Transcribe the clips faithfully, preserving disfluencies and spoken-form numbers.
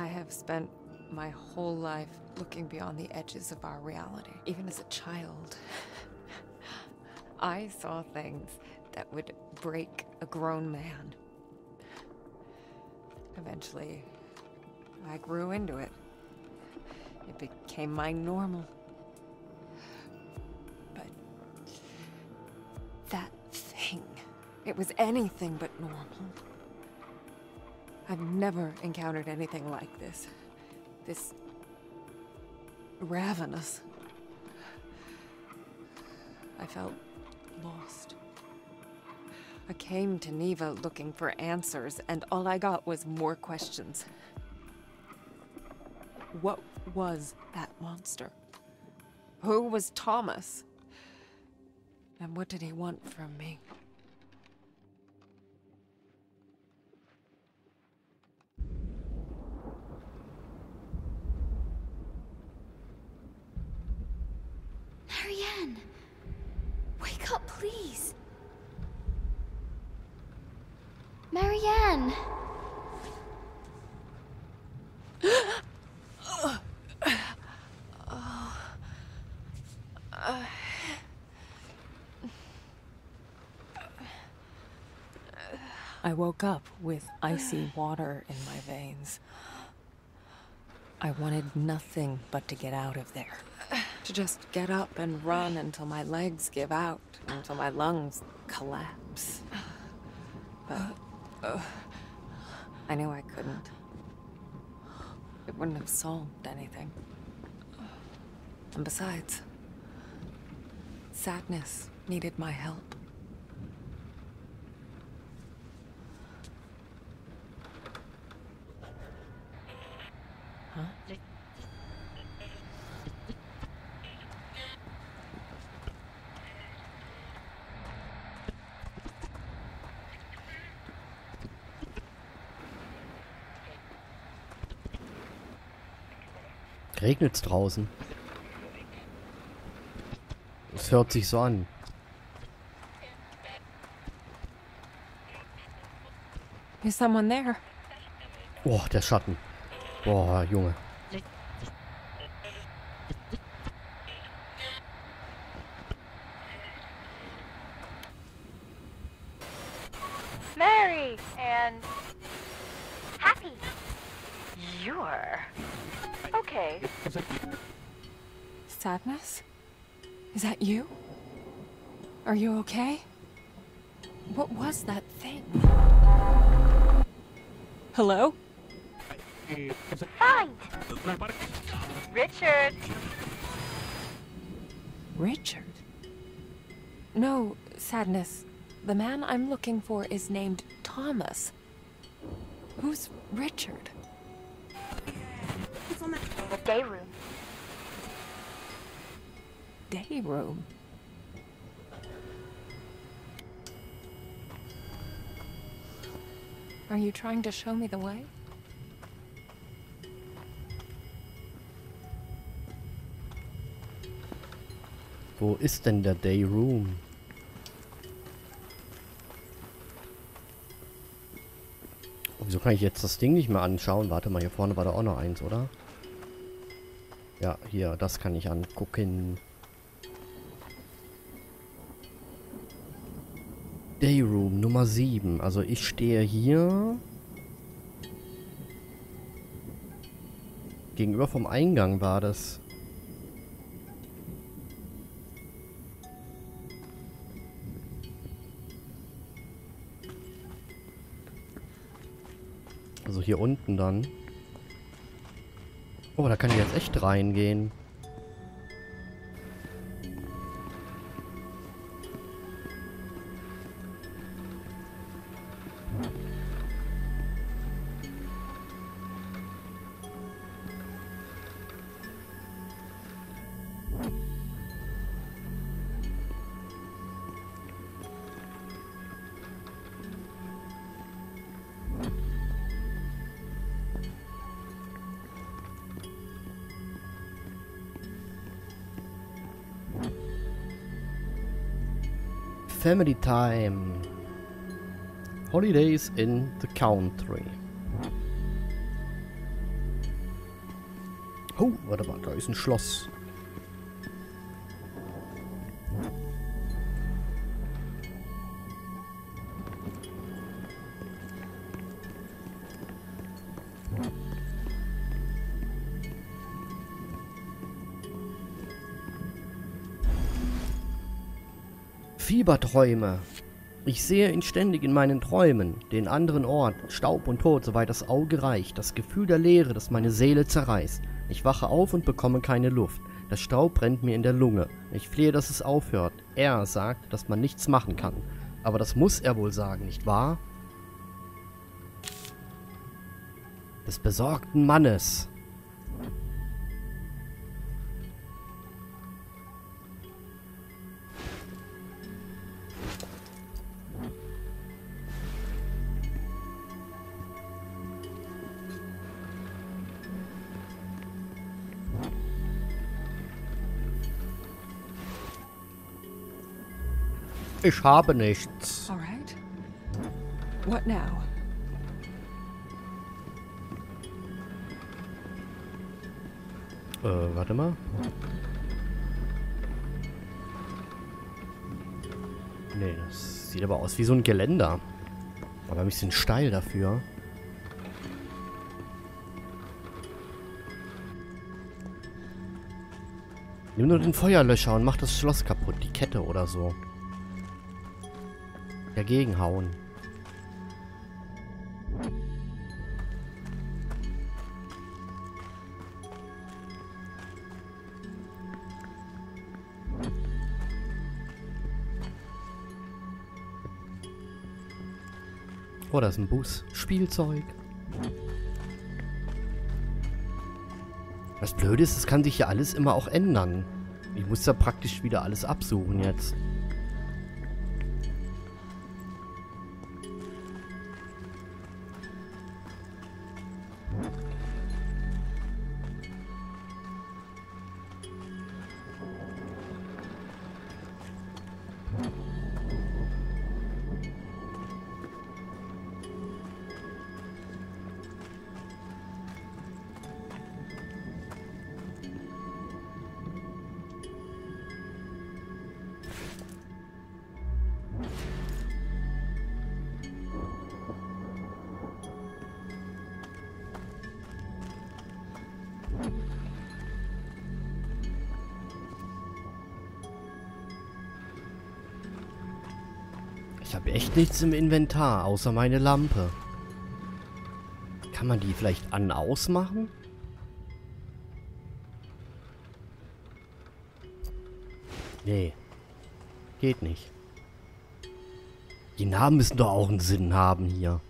have spent my whole life looking beyond the edges of our reality. Even as a child, I saw things that would break a grown man. Eventually, I grew into it. It became my normal. But that thing, it was anything but normal. I've never encountered anything like this. This ravenous. I felt lost. I came to Neva looking for answers, and all I got was more questions. What was that monster? Who was Thomas? And what did he want from me? Marianne! Wake up, please! Marianne! I woke up with icy water in my veins. I wanted nothing but to get out of there. To just get up and run until my legs give out, until my lungs collapse. But uh, I knew I couldn't. It wouldn't have solved anything. And besides, sadness needed my help. Huh? Regnet's draußen? Es hört sich so an. Is someone there? Oh, der Schatten. Boah, Junge. Mary and happy. You're okay. Sadness? Is that you? Are you okay? What was that thing? Hello? Fine. Richard. Richard? No, Sadness. The man I'm looking for is named Thomas. Who's Richard? The day room. Day room? Are you trying to show me the way? Wo ist denn der Day Room? Wieso kann ich jetzt das Ding nicht mehr anschauen? Warte mal, hier vorne war da auch noch eins, oder? Ja, hier, das kann ich angucken. Day Room Nummer sieben. Also ich stehe hier gegenüber vom Eingang war das. Also hier unten dann. Oh, da kann ich jetzt echt reingehen. Family time. Holidays in the country. Oh, warte mal, da ist ein Schloss. Fieberträume. Ich sehe ihn ständig in meinen Träumen, den anderen Ort, Staub und Tod, soweit das Auge reicht, das Gefühl der Leere, das meine Seele zerreißt. Ich wache auf und bekomme keine Luft. Der Staub brennt mir in der Lunge. Ich flehe, dass es aufhört. Er sagt, dass man nichts machen kann. Aber das muss er wohl sagen, nicht wahr? Des besorgten Mannes. Ich habe nichts. All right. What now? Äh, warte mal. Nee, das sieht aber aus wie so ein Geländer. Aber ein bisschen steil dafür. Nimm nur den Feuerlöscher und mach das Schloss kaputt. Die Kette oder so. Dagegen hauen. Oh, da ist ein Bus. Spielzeug. Das Blöde ist, es kann sich ja alles immer auch ändern. Ich muss ja praktisch wieder alles absuchen jetzt. Ich habe echt nichts im Inventar, außer meine Lampe. Kann man die vielleicht an-aus machen? Nee. Geht nicht. Die Namen müssen doch auch einen Sinn haben hier.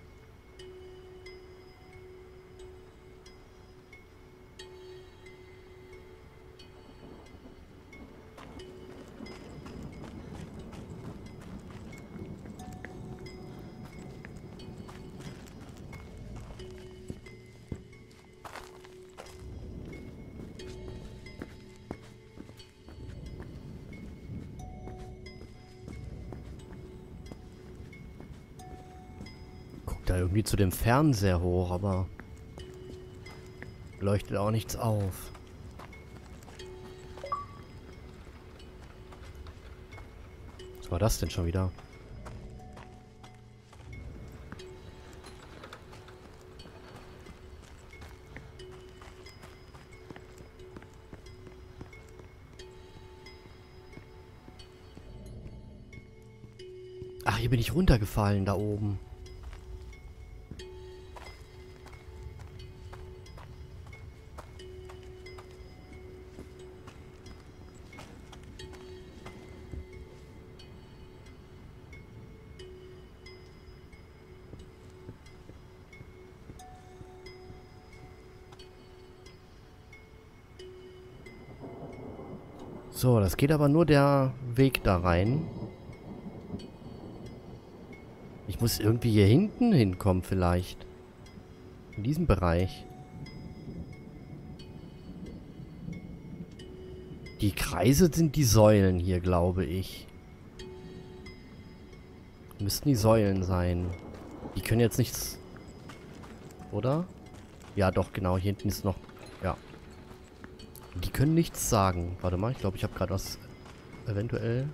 Da irgendwie zu dem Fernseher hoch, aber leuchtet auch nichts auf. Was war das denn schon wieder? Ach, hier bin ich runtergefallen, da oben. So, das geht aber nur der Weg da rein. Ich muss irgendwie hier hinten hinkommen vielleicht. In diesem Bereich. Die Kreise sind die Säulen hier, glaube ich. Müssten die Säulen sein. Die können jetzt nichts... Oder? Ja, doch, genau. Hier hinten ist noch... Ja. Die können nichts sagen. Warte mal, ich glaube, ich habe gerade was eventuell...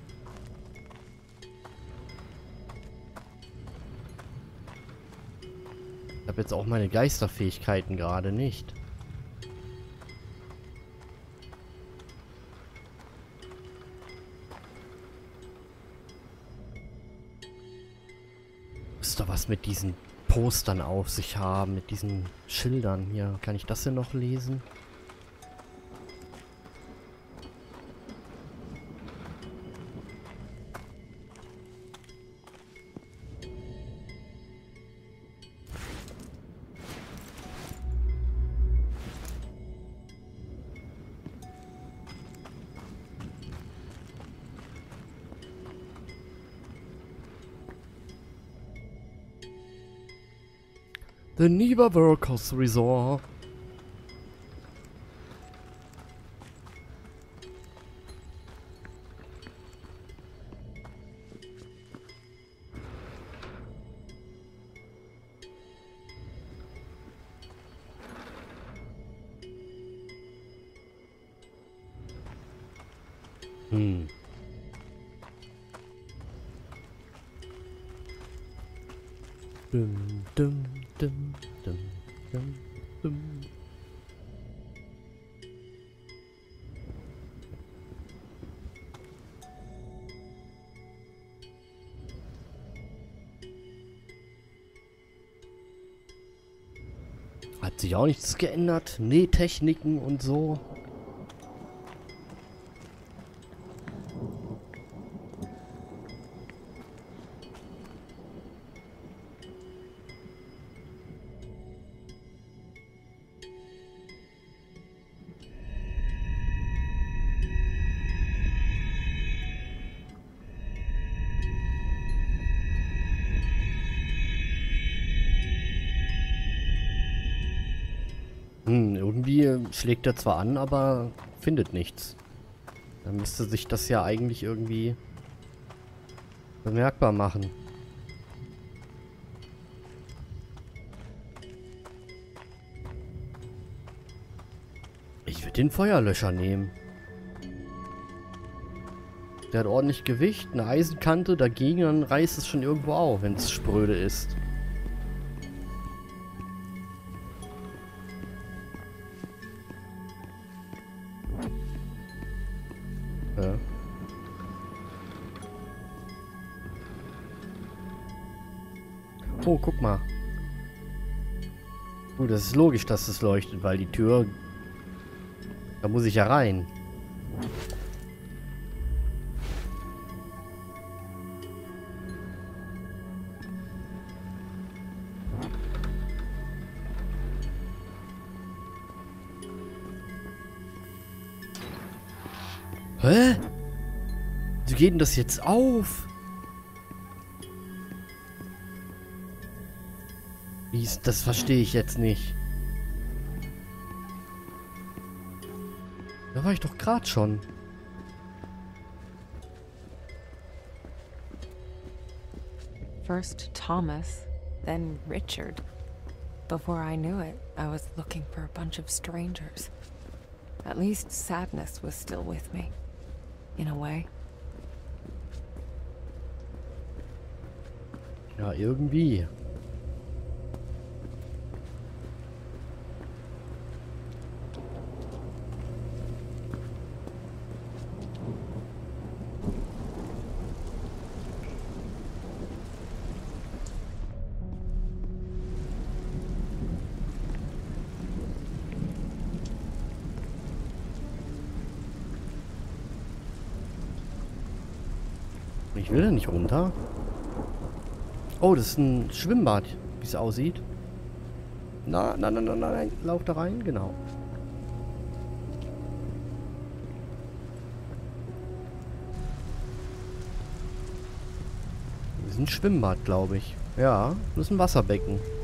Ich habe jetzt auch meine Geisterfähigkeiten gerade nicht. Muss da was mit diesen Postern auf sich haben, mit diesen Schildern hier. Kann ich das denn noch lesen? The Niva Workers Resort. Hm. Dum, dum, dum, dum, dum, dum. Hat sich auch nichts geändert. Nähtechniken und so. Hm, irgendwie schlägt er zwar an, aber findet nichts. Dann müsste sich das ja eigentlich irgendwie bemerkbar machen. Ich würde den Feuerlöscher nehmen. Der hat ordentlich Gewicht, eine Eisenkante dagegen, dann reißt es schon irgendwo auf, wenn es spröde ist. Ja. Oh, guck mal. Gut, das ist logisch, dass es leuchtet, weil die Tür... Da muss ich ja rein. Hä? Wie geht denn das jetzt auf? Wie ist, das verstehe ich jetzt nicht. Da war ich doch gerade schon. First Thomas, then Richard. Before I knew it, I was looking for a bunch of strangers. At least sadness was still with me. In a way. Ja, irgendwie. Ich will da nicht runter. Oh, das ist ein Schwimmbad, wie es aussieht. Na, nein, nein, nein, nein, lauf da rein, genau. Das ist ein Schwimmbad, glaube ich. Ja, das ist ein Wasserbecken.